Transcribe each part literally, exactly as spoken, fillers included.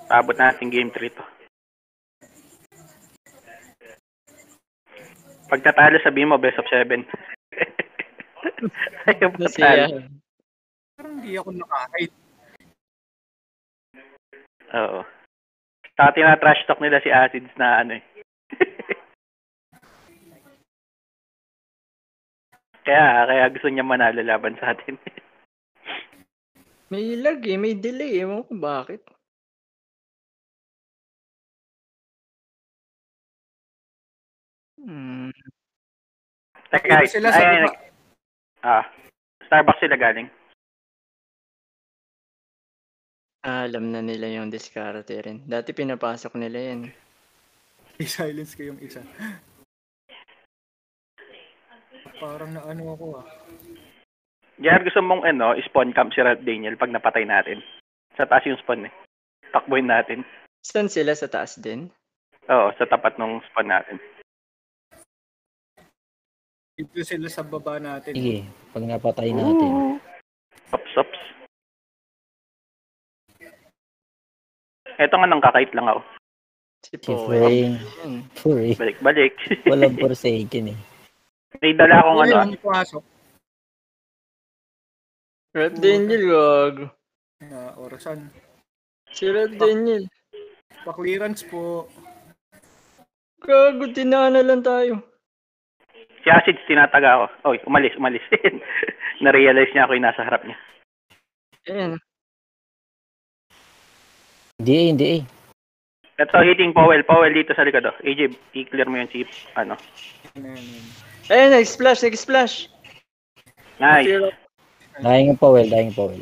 Abot natin game three to. Pag tatalo, sabihin mo, best of seven. Ayaw pa talo. Parang hindi ako naka-hide. Oo. Saka tina-trash talk nila si Acids na ano eh. kaya, kaya gusto niya manalo laban sa atin. May lag eh, may delay. Ewan ko bakit. Hmm. Teka, sila sa ay, ah, Starbucks sila galing. Ah, alam na nila yung diskarte rin. Dati pinapasok nila yan. I-silence ko yung isa. Parang na ano ako ah. Jar, gusto mong ano, spawn camp si Ralph Daniel pag napatay natin. Sa taas yung spawn eh. Takbuhin natin. Saan sila? Sa taas din? Oo, sa tapat ng spawn natin. Dito sila sa baba natin. Sige, pag napatay natin. Ops, ops. Eto nga nang kakait lang ako. Si Si Poe. Furing. Furing. Balik-balik. Walang Forsaken eh. May dala akong ano. Ano pumasok? Ralph Daniel, wag. Uh, orasan. Si Ralph Daniel. Pa-clearance po. Gago, tinana lang tayo. Si Acids, tinataga ako. Oy, umalis, umalis. Na-realize niya ako yung nasa harap niya. Ayan. Hindi eh, hindi eh. Ito, hitting Powell. Powell dito sa likod. Oh. A J, i-clear mo yung chip. Ano? Ayan, nag-splash, nag-splash. Nice. Dying yung Powell, dying yung Powell.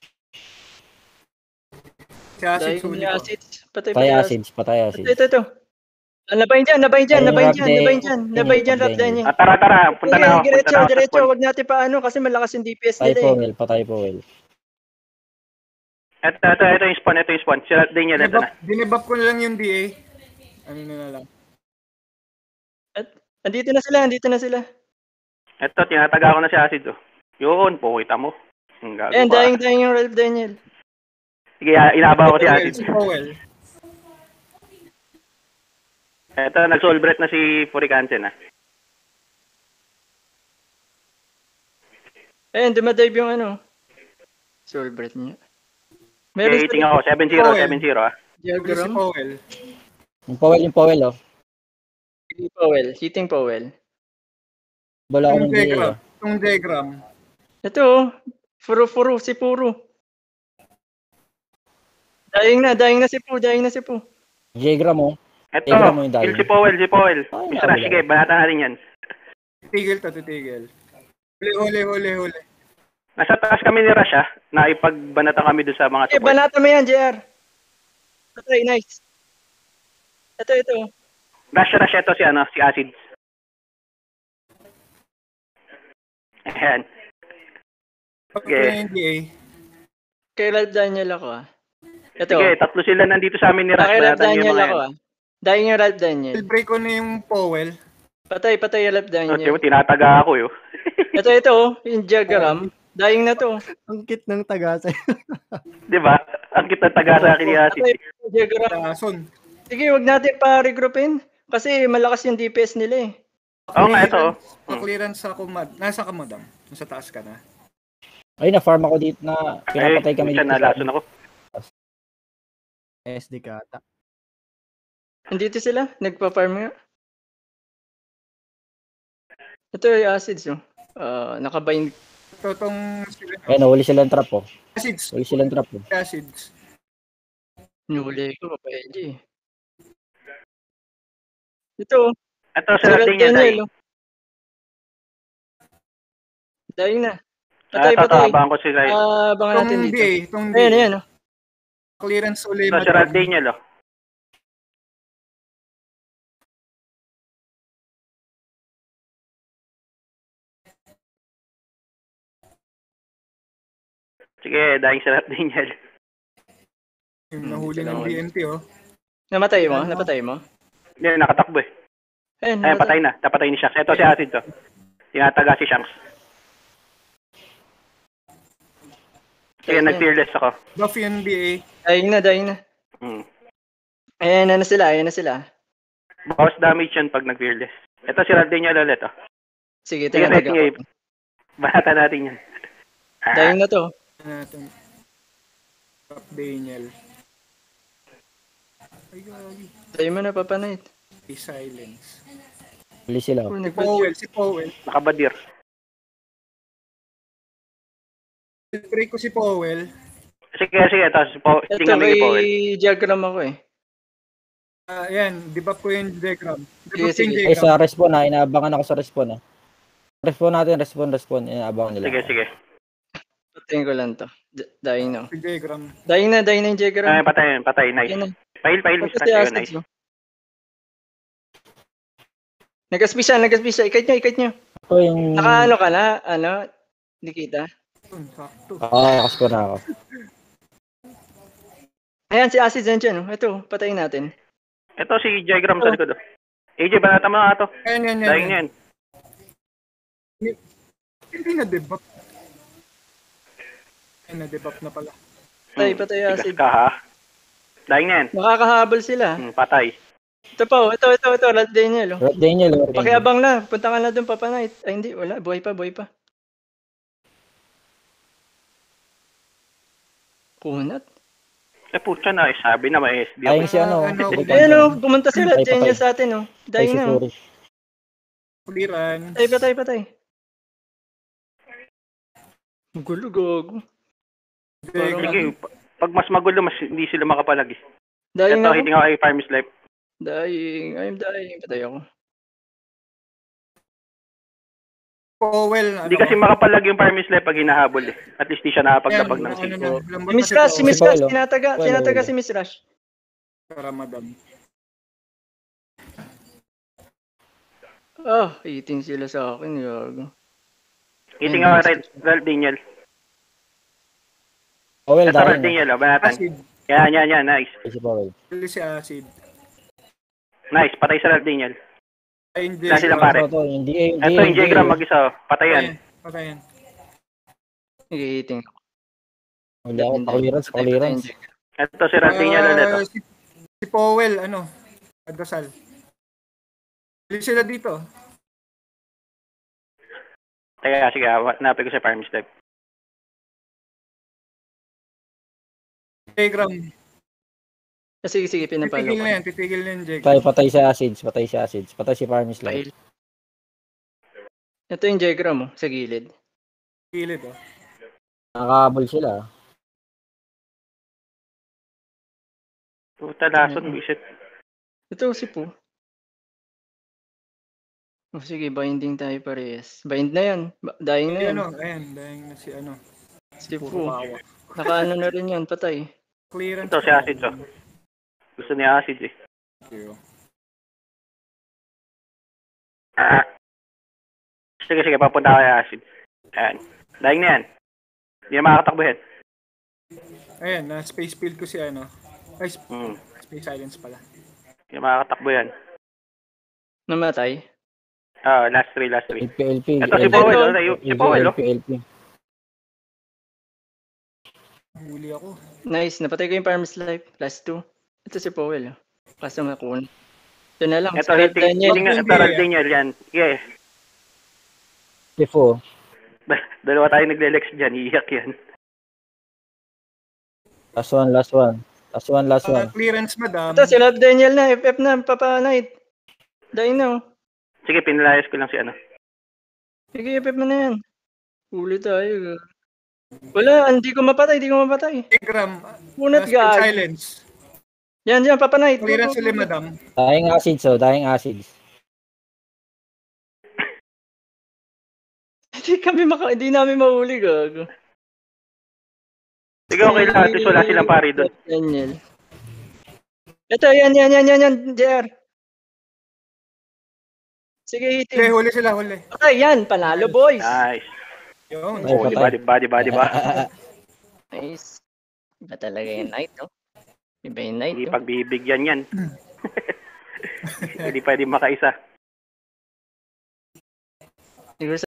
Si Acids Dahil huli ni ko. Acids. Patay, Patay patay, acids, patay acids. Ito, ito, ito. Ah, nabay dyan, nabay dyan, Ayun, nabay Ralph dyan, Daniel. nabay dyan, nabay dyan, Ralph Daniel. Daniel. Ah, tara, tara. Punta na ako. Punta Diretso, na ako sa diretso, spawn. wag natin paano kasi malakas yung D P S Patay nila eh. Powell, patay Powell. Ito, ito, ito yung spawn. Ito yung spawn. Si Ralph Daniel, ito na. Dinebap ko na lang yung D A. Ano na lang. At, andito na sila, andito na sila. Ito, tinataga ko na si Acid. Oh. Yun, pukita mo. Ang gago Ayan, ka. dying, dying yung Ralph Daniel. Sige, inabaw ko si Acid. Si Powell. Ito, nag-soul breath na si Furikansen ah. Ayan, dumadive yung ano. Soul breath niya. Meron Meron hitting ako. seven zero, seven zero ah. Si Diagram. Powell. Yung Powell, yung Powell oh. Hitting Powell, hitting Powell. Wala Yung akong D A diagram. oh. Yung diagram. Ito oh. Furo-furo, si Puro. Dying na, dying na si Pu, dying na si Pu. Diagram oh. Ito, Tignan mo yung kill dali. si Powell, si Powell. Ay, Mister Rush, wala. sige, banatan natin yan. Titigil to, titigil. Huli, huli, huli, huli. Nasa taas kami ni Rush ah. Naipagbanatan kami doon sa mga Eh, support. banata mo yan, J R. Patay, nice. Ito, ito. Rush, Rush, ito si ano, si Acid. Ayan. Pag Sige. okay. Yung D A. Kay Ralph Daniel ako ah. Ito. Sige, tatlo sila nandito sa amin ni Rush. Kay Ralph Banatan niyo yung Daniel mga ako yan. ah. Dying yung Ralph Daniel. Break ko na yung Powell. Patay, patay yung Ralph Oh, Daniel. diba, tinataga ako yun. Ito, ito oh. Yung diagram. Dying na to. Ang kit ng tagasa. Di ba? Ang kita taga sa akin ni Acid. Patay yung diagram. Tason. Sige, wag natin pa-regroupin. Kasi malakas yung D P S nila eh. Oo nga, ito. oh. Pa-clearance sa kumad. Nasa ka, madam. Nasa taas ka na. Ay, na-farm ako dito na pinapatay kami dito. dito. Nalason ako. S D ka ata. Andito sila. Nagpa-farm nga. Ito yung acids oh. Uh, nakabind. Ito tong sila. Ay, nahuli silang trap oh. Acids. Huli silang trap oh. Acids. Nuli ko, papayali. Ito oh. Ito, Si sa Ralph Ralph Daniel. Daniel oh. Dying na. Ah, Patay, ito, patay. abangan ko sila. Ah, abangan natin Tong D dito. A. Tong D A. Ayan, ayan oh. Clearance uli, Ito, sa Ralph Daniel. Oh. Sige, dahil sa Ralph Daniel. Yung nahuli ng B N T, oh. Namatay mo? Napatay mo? Hindi, nakatakbo eh. Ayan, Ay, namatay. patay na. Napatay ni Shanks. Ito si Acid to. Tinataga si Shanks. Sige, Ayan. nag-fearless ako. Buff yung D A. Dying na, dying na. Hmm. Ayan na, na sila, ayan na sila. Bawas damage yun pag nag-fearless. Ito si Ralph Daniel ulit, oh. Sige, Sige, tingnan sige, taga. sige. Banatan natin yan. Ah, Dying na to. Natin. Top Daniel. Ay, gagi. Dying mo na, Papa Knight. Silence. Huli sila. Oh, Si nag- Powell, si Powell. nakabadir. Pray ko si Powell. Sige, sige. Tapos, po, Ito, tingnan mo kay yung Powell. diagram ako eh. Ah, yan, debuff ko yung diagram. Sige, Debuff ko yung sige. Ay, diagram. sa respawn ha. Inaabangan ako sa respawn ha. Respawn natin, respawn, respawn. Inaabangan nila. Sige, sige. Patayin ko lang to. D- dying na. Yung diagram. Dying na, dying na yung diagram. Ay, patay, patay. Nice. Ayan na. Pail, pail, Ito Miss si Tasha. Acid, Nice. no? Nag-aspi siya, nag-aspi siya. Ikot nyo, ikot nyo. Ito yung... Naka ano ka na? Ano? Hindi kita. Yun, sakto. Oo, nakaspo na ako. Ayan, si Acid dyan. Oh. Ito, patayin natin. Ito si Jaygram sa likod. oh. A J, banata mo na ito. Ayan, yan, yan. Dahil yan. yan. Hindi na debuff. Ay, na debuff na pala. Patay, Hmm, patay tigas Acid. ka, ha? Dahil yan. Nakakahabol sila. Hmm, patay. Ito pa, oh. ito, ito, ito. Rat Daniel. Oh. Rat Daniel, Rat Daniel. Pakiabang na. Punta ka na doon, Papa Knight. Ay, hindi. Wala. Buhay pa, buhay pa. Kunat. Eh, putya na. Eh, sabi na may S D. Ayun si ano. Ano, Big Ayan Anton. oh, pumunta si Rat Patay, patay. Daniel sa atin oh. Ay, Dying si na oh. Fury. Clearance. Patay, patay, patay. Gulo, gago. Diagram. Sige, pa- pag mas magulo, mas hindi sila makapalag. eh. Dying Ito, ako. hitting ako kay Farmers Life. Dying. I'm dying. Patay ako. Powell. Ano, Hindi kasi makapalag yung Farmers Life pag hinahabol eh. At least di siya nakapagdabag ng ano, six. na, lambot Si Miss na Rush, si Miss Si Rush. Paolo. Tinataga, Paolo, tinataga Paolo. si Miss Rush. Para madam. Oh, eating sila sa akin. Gago. Hitting ako kay Ralph Daniel. Powell, Ito, Ralph dahil. Daniel, oh, banatan. Acid. Yan, yan, yan. Nice. Si Powell. Huli si Acid. Nice. Patay sa Ralph Daniel. Ayun, Wala silang pare. Ito, ito, hindi, hindi. Ito yung Jaygram mag-isa. oh. Patay yan. Patayan. Patayan. Nag-eating. Huli ako, pa-clearance, pa-clearance. Ito si Ralph Daniel ulit. oh. Ah, si, si Powell, ano? Adasal. Huli sila dito. Kaya, sige. Hanapin ko si Farmers Life. Diagram. Ah, sige, sige, pinapalo Titigil ko. na yan. Titigil na yan, Jake. Patay, patay si Acids, patay si Acids, patay si Farmers Life. Pahil. Ito yung diagram mo, sa gilid. Gilid, oh. Nakakahabol sila. Puta, lason, visit. Ito si Po. Oh, sige, binding tayo parehas. Bind na yan. Ba- Dying na Ay, yan. ano, ayan. Dahil na si, ano. Si Puro Po. bawa. Nakaano na rin yan, patay. Clearance. Ito si Acid, oh. Gusto niya Acid eh. Thank you. Ah. Sige, sige. Papunta ako kay Acid. Ayan. Dahil na yan. Hindi na makakatakbo yan. Ayan, na space field ko si, ano. Ay, sp- Hmm. space silence pala. Hindi na makakatakbo yan. Namatay. Ah, last three, last three. L P, L P. Ito si Ito, Powell, ito. oh. Tayo- Si Powell, oh. L P, L P. Huli ako. Nice, napatay ko yung Farmers Life. Last two. Ito si Powell. Oh. Kaso makun. Ito na lang. Ito, si Red hitting. Daniel. Hitting ito, Ralph Daniel, yan. Sige. Si Fo. Dalawa tayo nagle-lex dyan. Iiyak yan. Last one, last one. Last one, last Ah, one. clearance, madam. Ito si Red Daniel na. F F na. Papa Knight. Dying na. Oh. Sige, pinalayas ko lang si ano. Sige, F F mo na yan. Huli tayo. Wala, hindi ko mapatay. Hindi ko mapatay. Diagram. Punat Ah, space gag. silence. Yan, yan. Papa Knight. Go, Clearance go, sila, go. madam. Dying Acids, oh. Dying Acids. Hindi kami maka... Hindi namin mahuli, gago. Sige, okay lang. At least wala silang pari doon. Daniel. Ito, yan, yan, yan, yan, yan, J R. Sige, Huli, hiting. huli sila, huli. Okay, yan, panalo, boys. Nice. Yun. Ay, Oh, di ba, di ba, di ba, di ba? Nice. Iba talaga yung night, no? Iba yung night, Hindi no? pagbibigyan yan. Hindi pwede makaisa. Siguro